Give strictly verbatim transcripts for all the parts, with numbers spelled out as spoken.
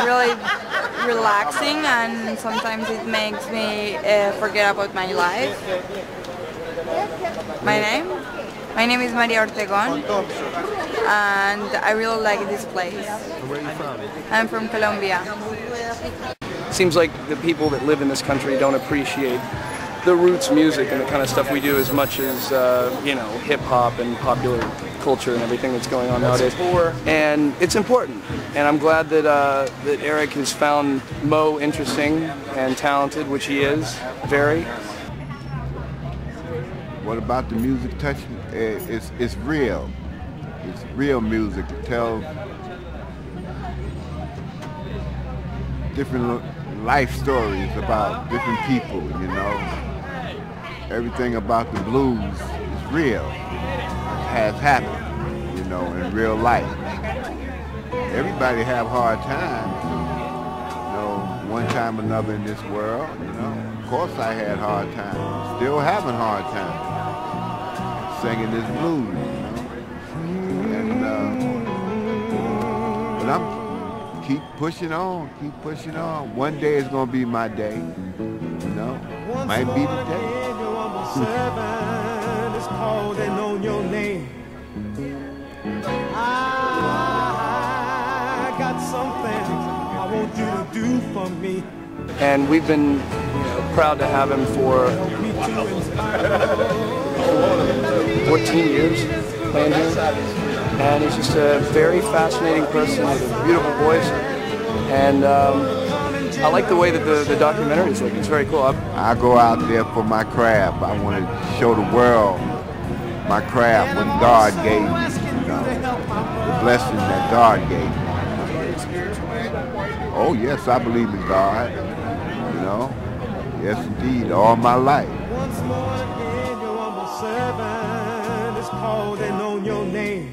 really relaxing, and sometimes it makes me uh, forget about my life. My name? My name is Maria Ortegon, and I really like this place. And where are you from? I'm from Colombia. Seems like the people that live in this country don't appreciate the roots music and the kind of stuff we do as much as, uh, you know, hip-hop and popular culture and everything that's going on nowadays. And it's important. And I'm glad that, uh, that Eric has found Mo interesting and talented, which he is, very. What about the music touching? It's, it's real. It's real music. It tells different life stories about different people, you know. Everything about the blues is real. It has happened, you know, in real life. Everybody have hard times, you know, one time or another in this world, you know. Of course I had hard times, still having hard times, singing this blues, you know. And, uh, but I'm keep pushing on, keep pushing on. One day is gonna be my day, you know. Might be the day. Seven is calling on your name. I got something I want you to do for me. And we've been, you know, proud to have him for fourteen years playing here. And he's just a very fascinating person with a beautiful voice. And um, I like the way that the, the documentary is looking. It's very cool. I go out there for my craft. I want to show the world my craft, what God gave me, you know, the blessing that God gave me. Oh yes, I believe in God, you know. Yes indeed, all my life. Once more again, your number seven is calling on your name.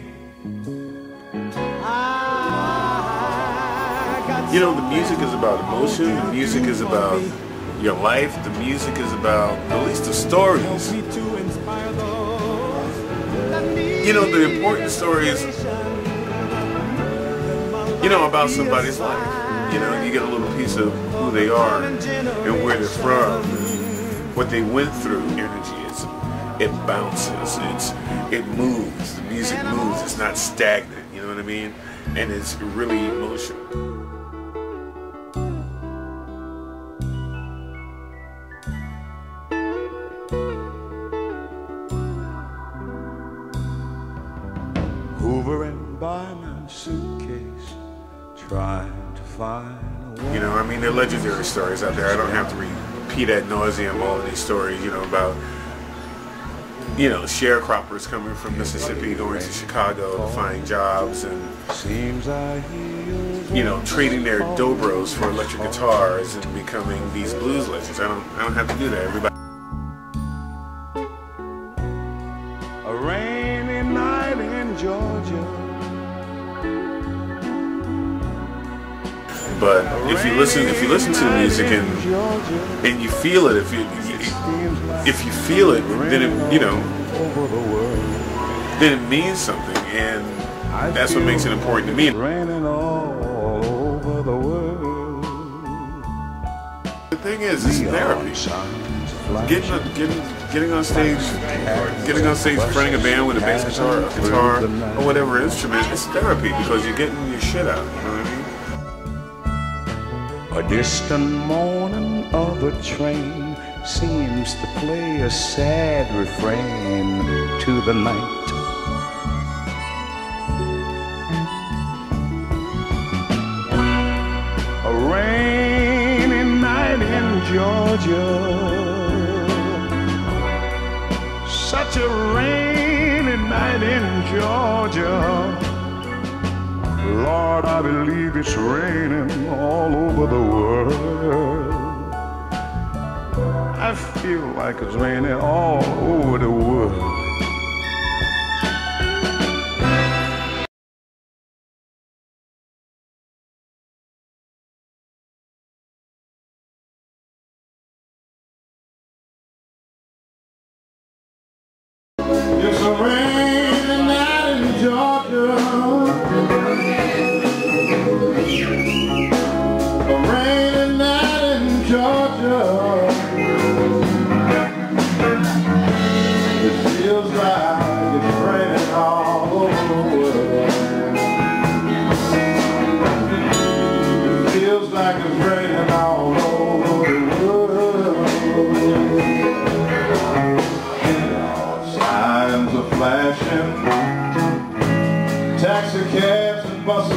You know, the music is about emotion, the music is about your life, the music is about, at least the stories. You know, the important stories, you know, about somebody's life. You know, you get a little piece of who they are and where they're from, and what they went through. Energy, it's, it bounces, it's, it moves, the music moves, it's not stagnant, you know what I mean? And it's really emotional. Hoovering by my suitcase, trying to find a way. You know, I mean, there are legendary stories out there. I don't have to repeat ad nauseum all of these stories, you know, about, you know, sharecroppers coming from Mississippi going to Chicago to find jobs and, you know, trading their dobros for electric guitars and becoming these blues legends. I don't, I don't have to do that. Everybody. A rainy night in Georgia. But if you listen, if you listen to the music and and you feel it, if you if you feel it, then it, you know, then it means something, and that's what makes it important to me. Raining all over the world. The thing is, it's therapy. Getting, getting, getting on stage, getting on stage, fronting a band with a bass guitar, a guitar, or whatever instrument, it's therapy because you're getting your shit out. You know what I mean? A distant moaning of a train seems to play a sad refrain to the night. A rainy night in Georgia. Such a rainy night in Georgia. Lord, I believe it's raining all over the world. I feel like it's raining all over the world. It's a rainy night in Georgia.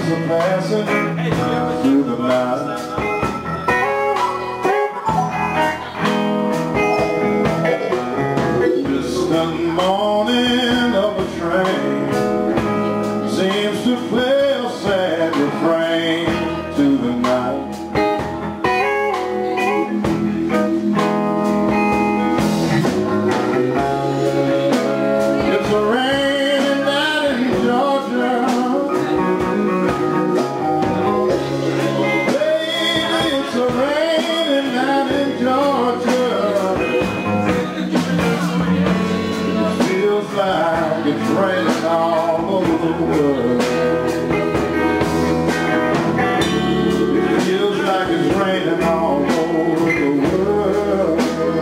are passing through the night. Distant moaning of a train seems to play a sad refrain to the night. It's a rainy night in Georgia. Baby, it's a rainy night in Georgia. It feels like it's raining all over the world. It feels like it's raining all over the world.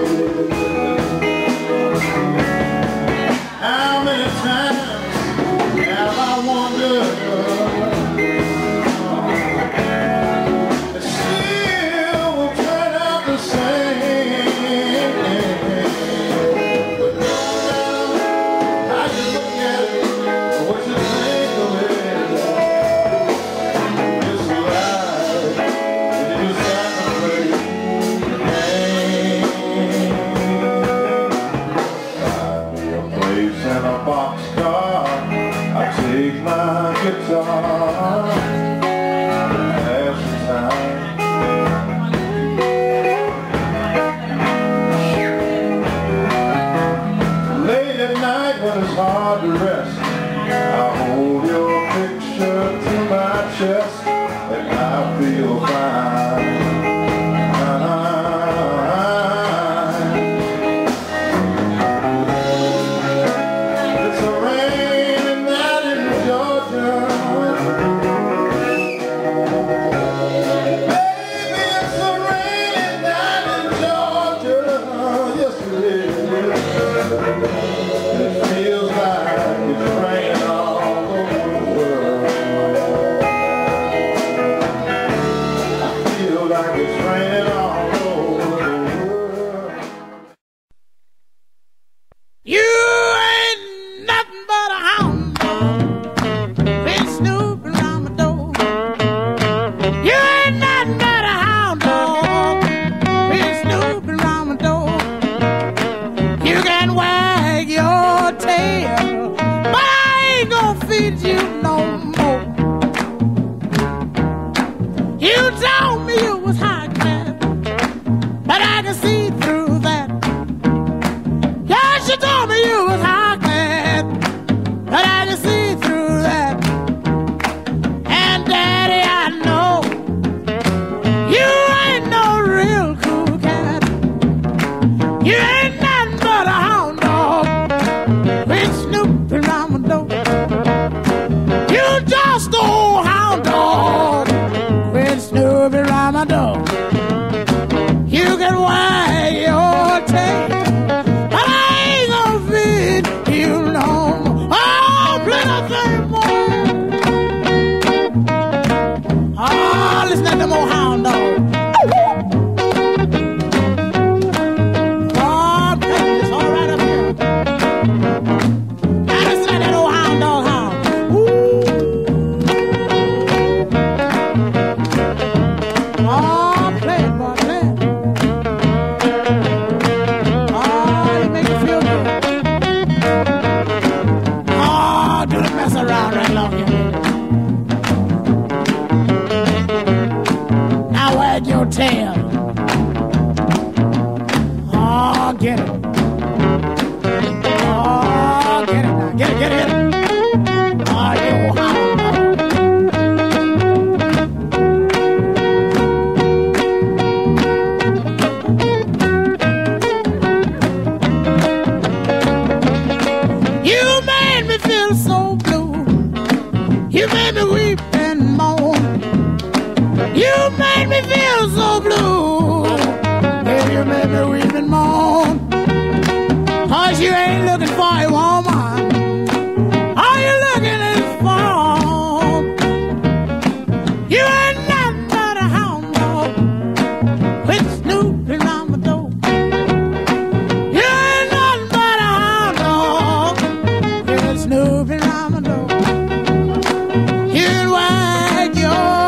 How many times have I wondered? It still will turn out the same. But no matter how you look at it, what you think of it, it's life, and you just have to play the game. Find me a place in a boxcar, I take my guitar, pass the time. Late at night when it's hard to rest, I hold your picture to my chest and I feel fine. It's a rainy night in Georgia. Baby, it's a rainy night in Georgia. Yes, it is. It feels like it's raining all over the world. I feel like it's raining all over the world. You ain't nothing but a hound dog, been snooping around my door. You ain't nothing but a hound dog, been snooping around my door. You can wag your tail, but I ain't gonna feed you no more. You told me you was high class, but I can see through that. Yes, you told me you was high class, but I can see through that. And Daddy, I know you ain't no real cool cat. You ain't nothing but a hound dog, been snooping around my door. You just old hound dog, been snooping around my door. You can wag your tail, but I ain't gonna feed you no more. Oh, play that thing more. Oh, listen to them old hound dog. Oh, I'm playing this all right up here. Now listen to that old hound dog hound. Ooh. Oh, play it, boy, play it. Oh, you make me feel good. Oh, do the mess around right along here. Now wag your tail. Oh, get it. Oh, get it now. Get it, get it, get it. Oh, you hound dog. You made me feel so blue. You made me weep and moan. You made me feel so blue. Yeah, you made me weep and moan. Cause you ain't looking for a woman. All you looking is for. You ain't nothing but a hound dog, quit snooping around my door. You ain't nothing but a hound dog, quit snooping around my door. You can wag take your